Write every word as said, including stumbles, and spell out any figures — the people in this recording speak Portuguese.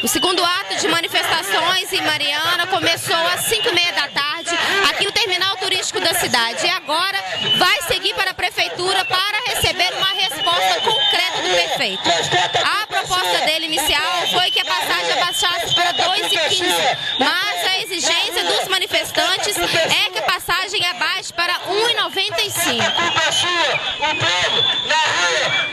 O segundo ato de manifestações em Mariana começou às cinco e meia da tarde, aqui no terminal turístico da cidade. E agora vai seguir para a prefeitura para receber uma resposta concreta do prefeito. A proposta dele inicial foi que a passagem abaixasse para dois e quinze, mas a exigência dos manifestantes é que a passagem abaixe para um e noventa e cinco.